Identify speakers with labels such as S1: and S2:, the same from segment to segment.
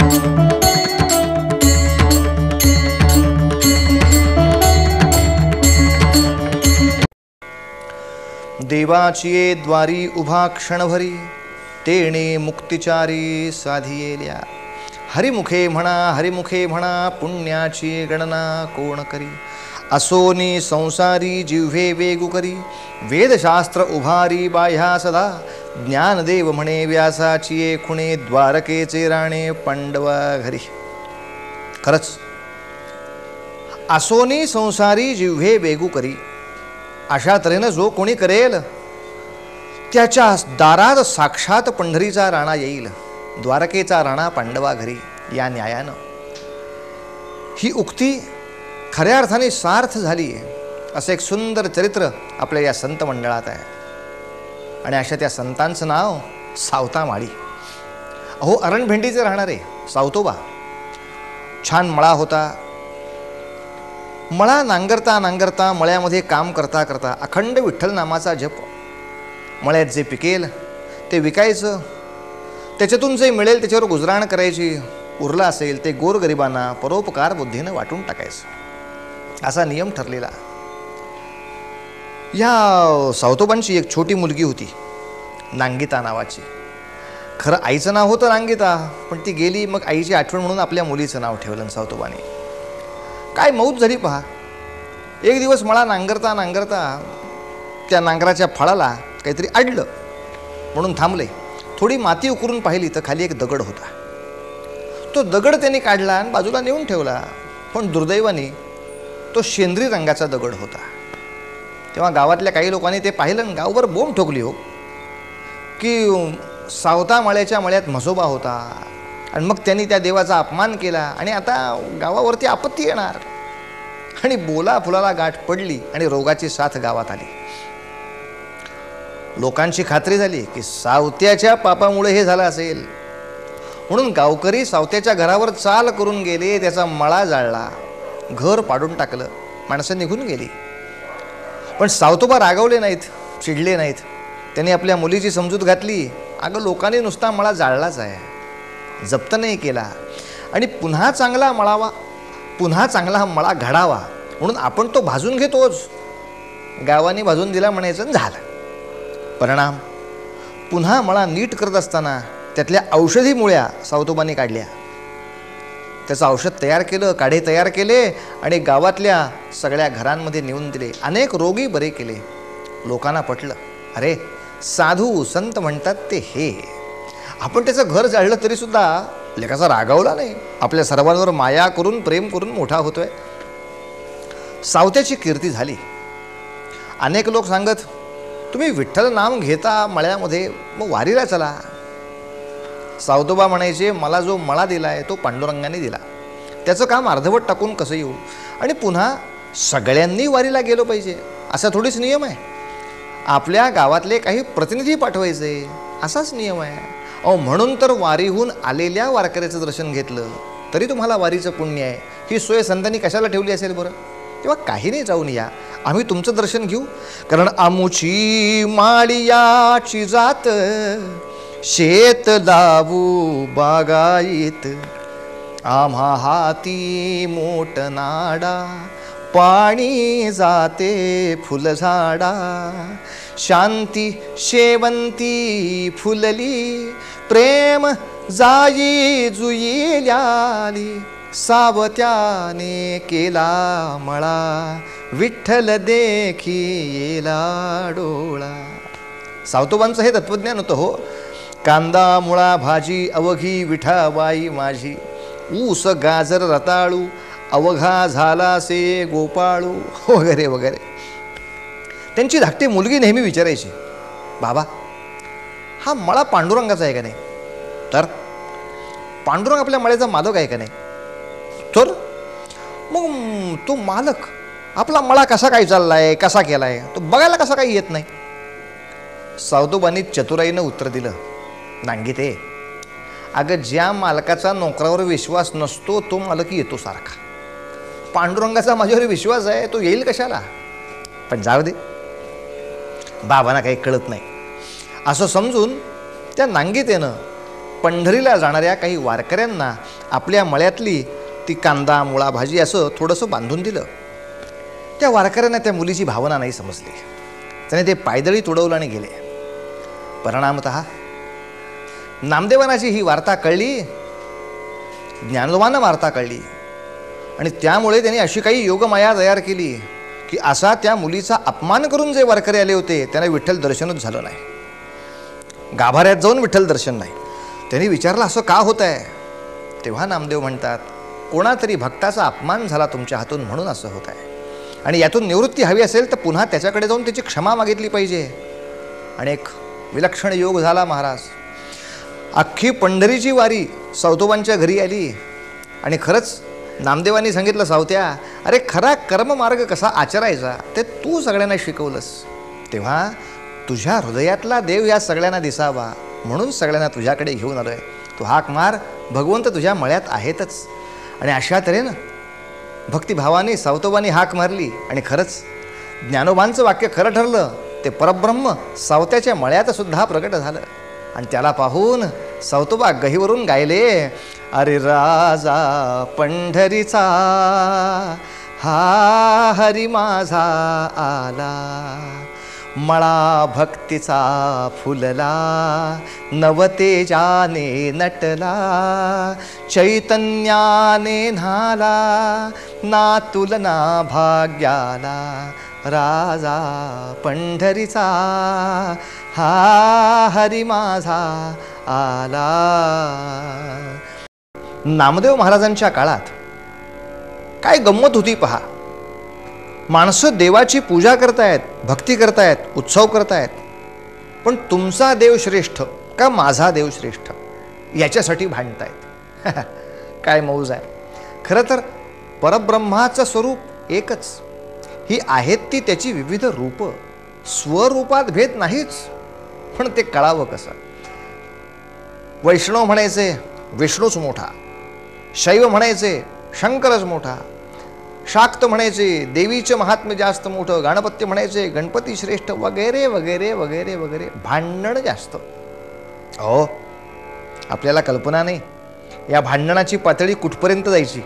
S1: देवाचिये द्वारी उभा क्षणभरी, तेणे मुक्तिचारी साधियेल्या. हरिमुखे म्हणा पुण्याची गणना कोण करी. असोनी संसारी जिव्हे वेगू करी, वेदशास्त्र उभारी बाह्या सदा. ज्ञानदेव म्हणे व्यासाचिये खुणे, द्वारकेचे राणे पांडवा घरी. खरंच असोनी संसारी जिव्हे वेगू करी, अशा तऱ्हेनं जो कोणी करेल त्याच्या दारात साक्षात पंढरीचा राणा येईल, द्वारकेचा राणा पांडवा घरी. या न्यायानं ही उक्ती खऱ्या अर्थाने सार्थ झाली आहे. असं एक सुंदर चरित्र आपल्या या संत मंडळात आहे. आणि अशा त्या संतांचं नाव सावता माळी. अहो, अरणभेंडीचे राहणारे सावतोबा. छान मळा होता. मळा नांगरता नांगरता, मळ्यामध्ये काम करता करता अखंड विठ्ठल नामाचा जप. मळ्यात जे पिकेल ते विकायचं, त्याच्यातून जे मिळेल त्याच्यावर गुजराण करायची. उरलं असेल ते गोरगरिबांना परोपकार बुद्धीनं वाटून टाकायचं, असा नियम ठरलेला. या सावतोबांची एक छोटी मुलगी होती, नांगिता नावाची. खरं आईचं नाव होतं नांगिता, पण ती गेली. मग आईची आठवण म्हणून आपल्या मुलीचं नाव ठेवलं सावतोबाने. काय मौत झाली पहा. एक दिवस मळा नांगरता नांगरता त्या नांगराच्या फळाला काहीतरी अडलं म्हणून थांबले. थोडी माती उकरून पाहिली तर खाली एक दगड होता. तो दगड त्यांनी काढला आणि बाजूला नेऊन ठेवला. पण दुर्दैवाने तो शेंद्री रंगाचा दगड होता. तेव्हा गावातल्या काही लोकांनी ते पाहिलं आणि गावभर बोंब ठोकली हो की सावता मळ्याच्या मळ्यात म्हसोबा होता. आणि मग त्यांनी त्या देवाचा अपमान केला आणि आता गावावरती आपत्ती येणार. आणि बोला फुलाला गाठ पडली आणि रोगाची साथ गावात आली. लोकांची खात्री झाली की सावत्याच्या पापामुळे हे झालं असेल. म्हणून गावकरी सावत्याच्या घरावर चाल करून गेले. त्याचा मळा जाळला, घर पाडून टाकलं, माणसं निघून गेली. पण सावतोबा रागवले नाहीत, चिडले नाहीत. त्यांनी आपल्या मुलीची समजूत घातली. अगं, लोकांनी नुसता मळा जाळलाच आहे, जप्त नाही केला. आणि पुन्हा चांगला मळा घडावा म्हणून आपण तो भाजून घेतोच. गावाने भाजून दिला म्हणायचं, झालं. परिणाम, पुन्हा मळा नीट करत असताना त्यातल्या औषधी मुळ्या सावतोबांनी काढल्या. त्याचं औषध तयार केलं, काढे तयार केले आणि गावातल्या सगळ्या घरांमध्ये नेऊन दिले. अनेक रोगी बरे केले. लोकांना पटलं, अरे साधू संत म्हणतात ते हे. आपण त्याचं घर जाळलं तरी सुद्धा लेकाचा रागावला नाही. आपल्या सर्वांवर माया करून प्रेम करून मोठा होतोय. सावत्याची कीर्ती झाली. अनेक लोक सांगत, तुम्ही विठ्ठल नाम घेता मळ्यामध्ये, मग वारीला चला. सावतोबा म्हणायचे, मला जो मळा दिलाय तो पांडुरंगाने दिला, त्याचं काम अर्धवट टाकून कसं येऊ. आणि पुन्हा सगळ्यांनी वारीला गेलो पाहिजे असा थोडीच नियम आहे. आपल्या गावातले काही प्रतिनिधी पाठवायचे असाच नियम आहे. म्हणून तर वारीहून आलेल्या वारकऱ्याचं दर्शन घेतलं तरी तुम्हाला वारीचं पुण्य आहे. ही सोय संतांनी कशाला ठेवली असेल बरं. तेव्हा काही नाही, जाऊन या, आम्ही तुमचं दर्शन घेऊ. कारण आमुची माळियाची जात, शेत लावू बागायत. आम्हा हाती मोठ नाडा, पाणी जाते फुलझाडा. शांती शेवंती फुलली, प्रेम जाई जुईल्याली. सावत्याने केला मळा, विठ्ठल देखी येला डोळा. सावतोबांचं हे तत्वज्ञान होतं हो. कांदा मुळा भाजी अवघी विठाबाई माझी. ऊस गाजर रताळू, अवघा झाला से गोपाळू, वगैरे वगैरे. त्यांची धाकटी मुलगी नेहमी विचारायची, बाबा हा मळा पांडुरंगाचा आहे का नाही. तर पांडुरंग आपल्या मळ्याचा मालक आहे का नाही. तर मग तो मालक आपला मळा कसा काय चाललाय, कसा केलाय, तो बघायला कसा काही येत नाही. सावतोबांनी चतुराईनं उत्तर दिलं, नांगिते, अगं ज्या मालकाचा नोकरावर विश्वास नसतो तो मालक येतो सारखा. पांडुरंगाचा माझ्यावर विश्वास आहे, तो येईल कशाला. पण जाऊ दे, बाबांना काही कळत नाही असं समजून त्या नांगितेनं पंढरीला जाणाऱ्या काही वारकऱ्यांना आपल्या मळ्यातली ती कांदा मुळा भाजी असं थोडंसं बांधून दिलं. त्या वारकऱ्यांना त्या मुलीची भावना नाही समजली. त्याने ते पायदळी तुडवलं आणि गेले. परिणामतः नामदेवानाची ही वार्ता कळली, ज्ञानोबांना वार्ता कळली आणि त्यामुळे त्यांनी अशी काही योगमाया तयार केली की असा त्या मुलीचा अपमान करून जे वारकरी आले होते त्यांना विठ्ठल दर्शनच झालं नाही. गाभाऱ्यात जाऊन विठ्ठल दर्शन नाही. त्यांनी विचारलं असं का होत आहे. तेव्हा नामदेव म्हणतात, कोणातरी भक्ताचा अपमान झाला तुमच्या हातून म्हणून असं होत आहे आणि यातून निवृत्ती हवी असेल तर पुन्हा त्याच्याकडे जाऊन त्याची क्षमा मागितली पाहिजे. आणि एक विलक्षण योग झाला महाराज. अख्खी पंढरीची वारी सावतोबांच्या घरी आली आणि खरंच नामदेवांनी सांगितलं, सावत्या अरे खरा कर्ममार्ग कसा आचरायचा ते तू सगळ्यांना शिकवलंस. तेव्हा तुझ्या हृदयातला देव या सगळ्यांना दिसावा म्हणून सगळ्यांना तुझ्याकडे घेऊन आलोय. तू हाक मार, भगवंत तुझ्या मळ्यात आहेतच. आणि अशा तऱ्हेनं भक्तिभावाने सावतोबांनी हाक मारली आणि खरंच ज्ञानोबांचं वाक्य खरं ठरलं. ते परब्रह्म सावत्याच्या मळ्यात सुद्धा प्रकट झालं आणि त्याला पाहून सावतोबा गहीवरून गायले, अरे राजा पंढरीचा हा हरी माझा आला, मळा भक्तीचा फुलला, नवतेजाने नटला, चैतन्याने न्हाला, ना तुलना भाग्याला, राजा पंढरीचा हा हरी माझा आला. नामदेव महाराजांच्या काळात काय गंमत होती पहा. माणसं देवाची पूजा करतायत, भक्ती करतायत, उत्सव करतायत, पण तुमचा देव श्रेष्ठ का माझा देव श्रेष्ठ याच्यासाठी भांडतायत. काय मौज आहे. खरं तर परब्रह्माचं स्वरूप एकच. ही आहेत ती त्याची विविध रूप. स्वरूपात भेद नाहीच, पण ते कळावं कसं. वैष्णव म्हणायचे विष्णूच मोठा, शैव म्हणायचे शंकरच मोठा, शाक्त म्हणायचे देवीचं महात्म्य जास्त मोठं, गणपत्य म्हणायचे गणपती श्रेष्ठ, वगैरे वगैरे वगैरे वगैरे. भांडण जास्त. हो, आपल्याला कल्पना नाही या भांडणाची पातळी कुठपर्यंत जायची.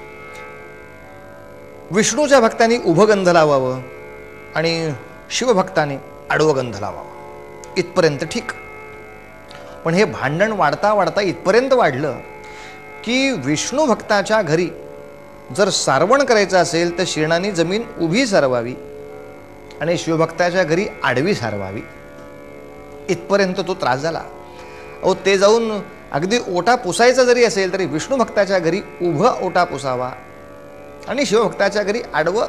S1: विष्णूच्या भक्तांनी उभं गंध लावावं आणि शिवभक्तांनी आडवं गंध लावावं इथपर्यंत ठीक. पण हे भांडण वाढता वाढता इथपर्यंत वाढलं की विष्णू भक्ताच्या घरी जर सारवण करायचं असेल तर शेणाने जमीन उभी सारवावी आणि शिवभक्ताच्या घरी आडवी सारवावी. इथपर्यंत तो त्रास झाला. अहो, ते जाऊन अगदी ओटा पुसायचा जरी असेल तरी विष्णू भक्ताच्या घरी उभं ओटा पुसावा आणि शिवभक्ताच्या घरी आडवं.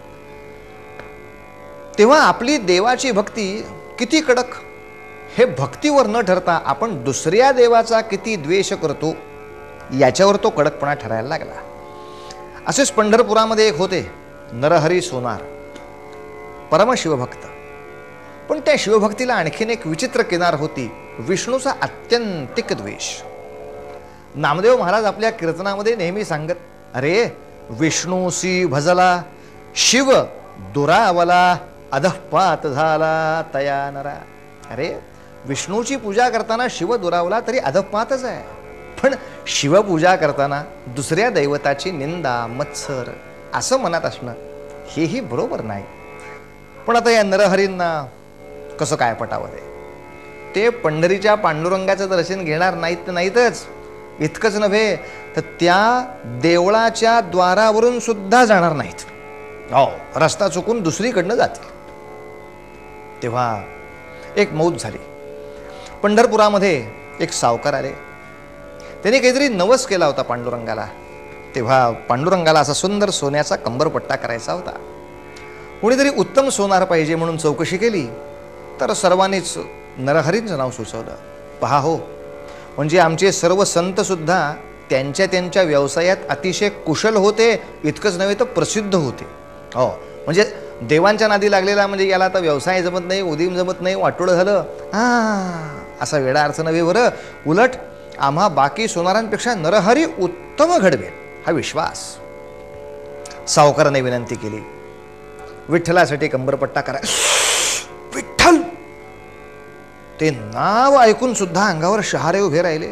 S1: तेव्हा आपली देवाची भक्ती किती कडक हे भक्तीवर न ठरता आपण दुसऱ्या देवाचा किती द्वेष करतो याच्यावर तो कडकपणा ठरायला लागला. असेच पंढरपुरामध्ये एक होते नरहरी सोनार, परमशिवभक्त. पण त्या शिवभक्तीला आणखीन एक विचित्र किनार होती, विष्णूचा अत्यंतिक द्वेष. नामदेव महाराज आपल्या कीर्तनामध्ये नेहमी सांगत, अरे विष्णूसी भजला शिव दुरावला, अधःपात झाला तया नरा. अरे विष्णूची पूजा करताना शिव दुरावला तरी अधःपातच आहे, पण शिवपूजा करताना दुसऱ्या दैवताची निंदा मत्सर असं मनात असणं हेही बरोबर नाही. पण आता या नरहरींना कसं काय पटावं. ते पंढरीच्या पांडुरंगाचं दर्शन घेणार नाहीतच. इतकंच नव्हे तर त्या देवळाच्या द्वारावरून सुद्धा जाणार नाहीत. हो, रस्ता चुकून दुसरीकडनं जातील. तेव्हा एक मौज झाली. पंढरपुरामध्ये एक सावकार आले. त्यांनी काहीतरी नवस केला होता पांडुरंगाला. तेव्हा पांडुरंगाला असा सुंदर सोन्याचा कंबरपट्टा करायचा होता. कोणीतरी उत्तम सोनार पाहिजे म्हणून चौकशी केली तर सर्वांनीच नरहरींचं नाव सुचवलं. पहा हो, म्हणजे आमचे सर्व संतसुद्धा त्यांच्या त्यांच्या व्यवसायात अतिशय कुशल होते. इतकंच नव्हे तर प्रसिद्ध होते. हो, म्हणजे देवांच्या नादी लागलेला म्हणजे याला आता व्यवसाय जमत नाही, उदीम जमत नाही, वाटोळं झालं असा वेडा अर्थ नव्हे बरं. उलट आम्हा बाकी सोनारांपेक्षा नरहरी उत्तम घडवेल हा विश्वास. सावकाराने विनंती केली, विठ्ठलासाठी कंबरपट्टा करा. विठ्ठल ते नाव ऐकून सुद्धा अंगावर शहारे उभे राहिले.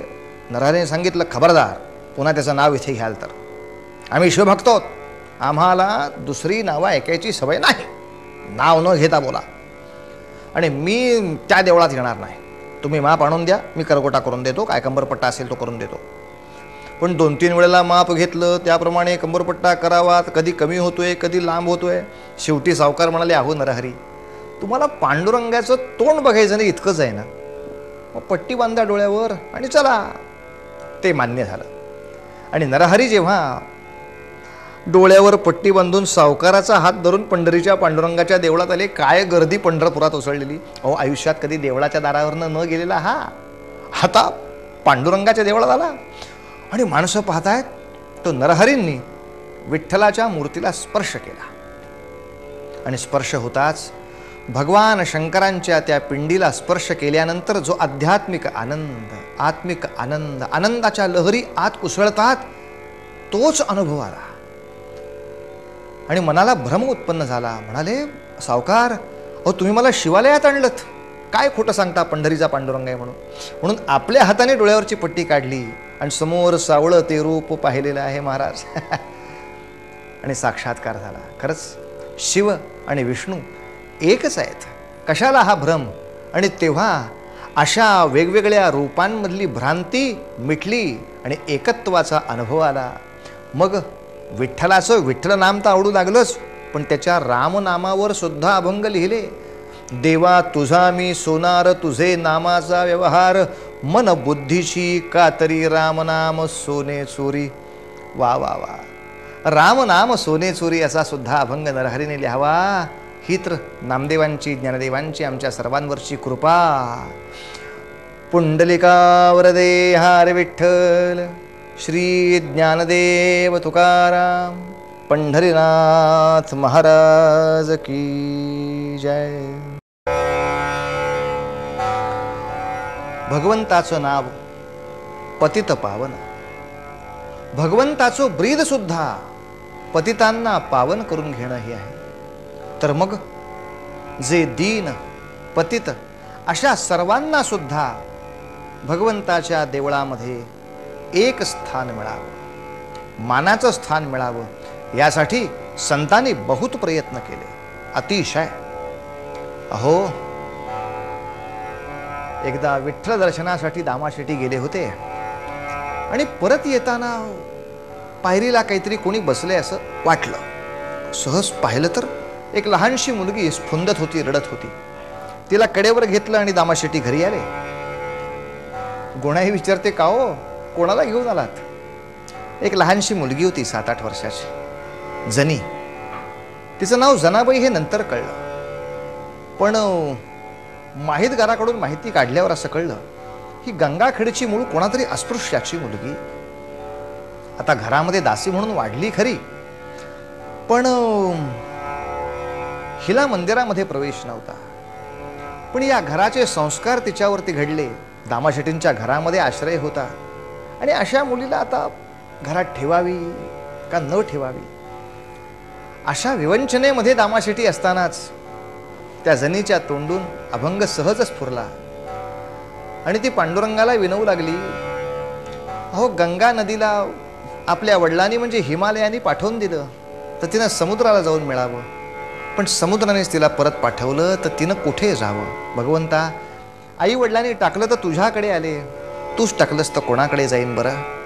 S1: नरहरीने सांगितलं, खबरदार, पुन्हा त्याचं नाव इथे घ्याल तर. आम्ही शिवभक्त आहोत, आम्हाला दुसरी नावं ऐकायची सवय नाही. नाव न घेता बोला. आणि मी त्या देवळात येणार नाही. तुम्ही माप आणून द्या, मी करगोटा करून देतो, काय कंबरपट्टा असेल तो करून देतो. पण 2-3 वेळेला माप घेतलं, त्याप्रमाणे कंबरपट्टा करावा. कधी कमी होतोय, कधी लांब होतोय. शेवटी सावकार म्हणाले, अहो नरहरी, तुम्हाला पांडुरंगाचं तोंड बघायचं नाही इतकंच आहे ना, मग पट्टी बांधा डोळ्यावर आणि चला. ते मान्य झालं. आणि नरहरी जेव्हा डोळ्यावर पट्टी बांधून सावकाराचा हात धरून पंढरीच्या पांडुरंगाच्या देवळात आले, काय गर्दी पंढरपुरात उसळलेली. अहो, आयुष्यात कधी देवळाच्या दारावरनं न गेलेला हा आता पांडुरंगाच्या देवळात आला. आणि माणसं पाहतायत, तो नरहरींनी विठ्ठलाच्या मूर्तीला स्पर्श केला. आणि स्पर्श होताच भगवान शंकरांच्या त्या पिंडीला स्पर्श केल्यानंतर जो आध्यात्मिक आनंद, आत्मिक आनंद, आनंदाच्या लहरी आत उसळतात, तोच अनुभव आला. आणि मनाला भ्रम उत्पन्न झाला. म्हणाले, सावकार, अहो तुम्ही मला शिवालयात आणलं, काय खोटं सांगता, पंढरीचा पांडुरंग आहे म्हणून. म्हणून आपल्या हाताने डोळ्यावरची पट्टी काढली आणि समोर सावळं ते रूप पाहिलेलं आहे महाराज. आणि साक्षात्कार झाला. खरंच शिव आणि विष्णू एकच आहेत. कशाला हा भ्रम. आणि तेव्हा अशा वेगवेगळ्या रूपांमधली भ्रांती मिटली आणि एकत्वाचा अनुभव आला. मग विठ्ठलाचं विठ्ठल नाम तर आवडू लागलंच, पण त्याच्या रामनामावर सुद्धा अभंग लिहिले. देवा तुझा मी सोनार, तुझे नामाचा व्यवहार, मन बुद्धीची कातरी, रामनाम सोने चोरी. वा वा वा, रामनाम सोने चोरी असा सुद्धा अभंग नरहरीने लिहावा. ही तर नामदेवांची, ज्ञानदेवांची, आमच्या सर्वांवरची कृपा. पुंडलिकावरदे हार विठ्ठल, श्री ज्ञानदेव तुकाराम, पंढरीनाथ महाराज की जय. भगवंताचं नाव पतित पावन. भगवंताचं ब्रीद सुद्धा पतितांना पावन करून घेणं हे आहे. तर मग जे दीन, पतित अशा सर्वांना सुद्धा भगवंताच्या देवळामध्ये एक स्थान मिळावं, मानाचं स्थान मिळावं, यासाठी संतांनी बहुत प्रयत्न केले. अतिशय. अहो, एकदा विठ्ठल दर्शनासाठी दामाशेटी गेले होते आणि परत येताना पायरीला काहीतरी कोणी बसले असं वाटलं. सहज पाहिलं तर एक लहानशी मुलगी स्फुंदत होती, रडत होती. तिला कडेवर घेतलं आणि दामाशेटी घरी आले. गोणाई विचारते, का हो, कोणाला घेऊन आलात? एक लहानशी मुलगी होती 7-8 वर्षाची, जनी. तिचं नाव जनाबाई हे नंतर कळलं. पण माहितगाराकडून माहिती काढल्यावर असं कळलं ही गंगाखेडची मूळ कोणातरी अस्पृश्याची मुलगी. आता घरामध्ये दासी म्हणून वाढली खरी, पण हिला मंदिरामध्ये प्रवेश नव्हता. पण या घराचे संस्कार तिच्यावरती घडले. दामाशेटींच्या घरामध्ये आश्रय होता. आणि अशा मुलीला आता घरात ठेवावी का न ठेवावी, अशा विवंचनेमध्ये दामाशेटी असतानाच त्या जनीच्या तोंडून अभंग सहजच फुरला. आणि ती पांडुरंगाला विनवू लागली, अहो गंगा नदीला आपल्या वडिलांनी म्हणजे हिमालयानी पाठवून दिलं तर तिनं समुद्राला जाऊन मिळावं, पण समुद्रानेच तिला परत पाठवलं तर तिनं कुठे जावं. भगवंता, आई वडिलांनी टाकलं तर तुझ्याकडे आले, तूच टाकलंस तर कोणाकडे जाईन बरं.